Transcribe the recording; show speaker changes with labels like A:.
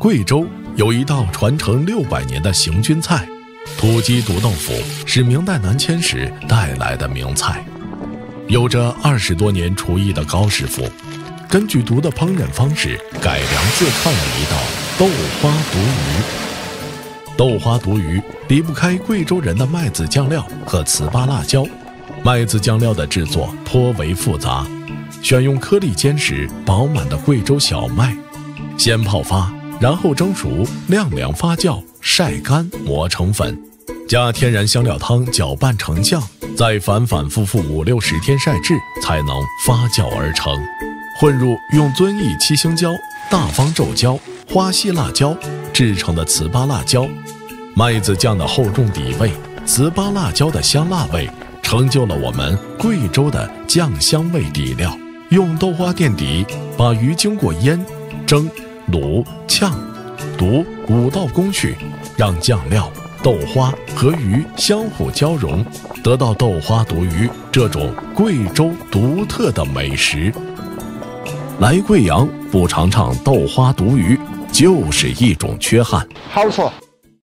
A: 贵州有一道传承600年的行军菜——土鸡毒豆腐，是明代南迁时带来的名菜。有着20多年厨艺的高师傅，根据毒的烹饪方式改良自创了一道豆花毒鱼。豆花毒鱼离不开贵州人的麦子酱料和糍粑辣椒。麦子酱料的制作颇为复杂，选用颗粒坚实饱满的贵州小麦，先泡发，然后蒸熟，晾凉发酵，晒干磨成粉，加天然香料汤搅拌成酱，再反反复复50-60天晒制，才能发酵而成。混入用遵义七星椒、大方皱椒、花溪辣椒制成的糍粑辣椒，麦子酱的厚重底味，糍粑辣椒的香辣味，成就了我们贵州的酱香味底料。用豆花垫底，把鱼经过腌、蒸、卤、炝、毒5道工序，让酱料、豆花和鱼相互交融，得到豆花毒鱼这种贵州独特的美食。来贵阳不尝尝豆花毒鱼，就是一种缺憾。
B: 好吃。